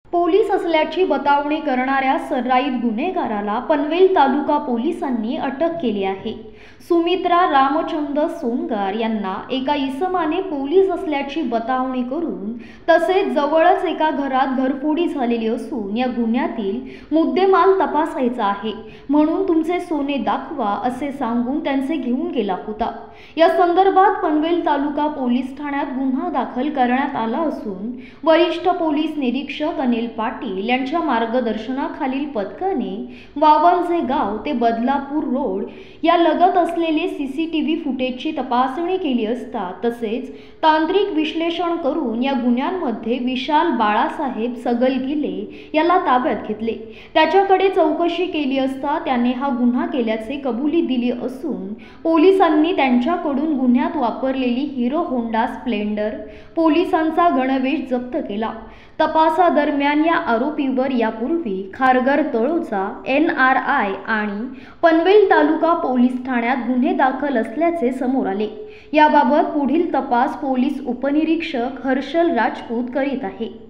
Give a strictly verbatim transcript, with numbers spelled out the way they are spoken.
Police असल्याची बतावणी करणाऱ्या सराईत गुन्हेगाराला पनवेल तालुका पोलिसांनी अटक केली आहे। सुमित्रा रामचंद्र सोनगार यांना एका इसमाने पोलीस असल्याची बतावणी करून तसेच जवळच एका घरात घरफोडी झालेली असून या गुन्ह्यातील मुद्देमाल तपासायचा आहे म्हणून तुमचे सोने दाखवा असे सांगून त्यांचे घेऊन गेला होता। या संदर्भात पनवेल तालुका पोलीस ठाण्यात गुन्हा दाखल करण्यात आला असून वरिष्ठ पोलीस निरीक्षक अनिल पाटील यांच्या मार्गदर्शनाखालील पथकाने वावनजे गाव ते बदलापूर रोड या लगत असलेले सीसीटीव्ही फुटेजची तपासणी केली असता तसेच तांत्रिक विश्लेषण करून या गुन्ह्यांमध्ये विशाल बाळासाहेब सगलगिले याला ताब्यात घेतले। त्याच्याकडे चौकशी केली असता त्याने हा गुन्हा केल्याचे कबुली दिली असून पोलिसांनी त्यांच्याकडून गुन्ह्यात वापरलेली हिरो होंडा स्प्लेंडर पोलिसांचा गणवेश जप्त केला। तपासादरम्यान या आरोपीवर यापूर्वी Kharghar Taloja N R I आणि पनवेल तालुका पोलीस ठाण्यात गुन्हे दाखल असल्याचे समोर आले। याबाबत पुढील तपास पोलीस उपनिरीक्षक हर्षल राजपूत करीत आहे।